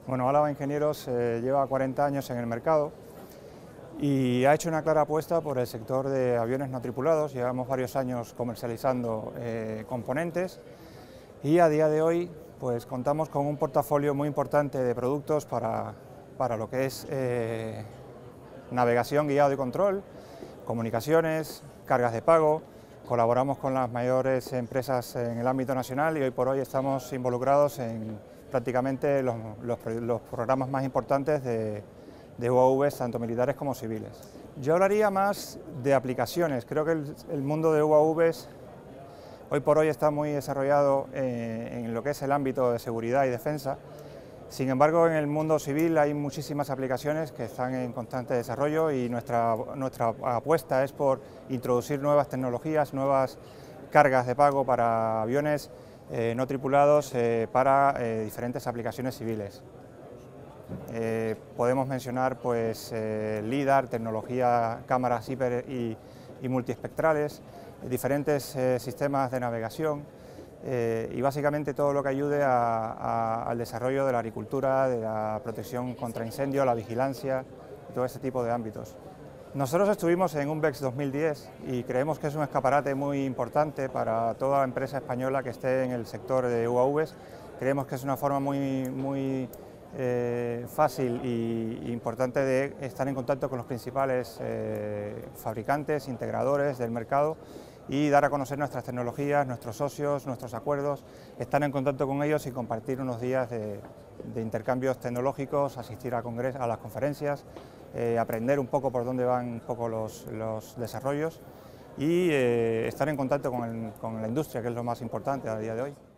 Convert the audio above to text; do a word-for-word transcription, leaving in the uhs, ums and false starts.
Bueno, Álava Ingenieros eh, lleva cuarenta años en el mercado y ha hecho una clara apuesta por el sector de aviones no tripulados. Llevamos varios años comercializando eh, componentes y a día de hoy pues, contamos con un portafolio muy importante de productos para, para lo que es eh, navegación, guiado y control, comunicaciones, cargas de pago. Colaboramos con las mayores empresas en el ámbito nacional y hoy por hoy estamos involucrados en prácticamente los, los, los programas más importantes de, de U A Vs, tanto militares como civiles. Yo hablaría más de aplicaciones. Creo que el, el mundo de U A Vs hoy por hoy está muy desarrollado eh, en lo que es el ámbito de seguridad y defensa. Sin embargo, en el mundo civil hay muchísimas aplicaciones que están en constante desarrollo y nuestra, nuestra apuesta es por introducir nuevas tecnologías, nuevas cargas de pago para aviones eh, no tripulados eh, para eh, diferentes aplicaciones civiles. Eh, podemos mencionar pues, eh, LIDAR, tecnología, cámaras hiper y, y multiespectrales, diferentes eh, sistemas de navegación, Eh, y básicamente todo lo que ayude a, a, al desarrollo de la agricultura, de la protección contra incendio, la vigilancia, todo ese tipo de ámbitos. Nosotros estuvimos en UNVEX dos mil diez y creemos que es un escaparate muy importante para toda empresa española que esté en el sector de U A Vs. Creemos que es una forma muy, muy eh, fácil e importante de estar en contacto con los principales eh, fabricantes, integradores del mercado y dar a conocer nuestras tecnologías, nuestros socios, nuestros acuerdos, estar en contacto con ellos y compartir unos días de, de intercambios tecnológicos, asistir a, congres, a las conferencias, eh, aprender un poco por dónde van un poco los, los desarrollos y eh, estar en contacto con, el, con la industria, que es lo más importante a día de hoy.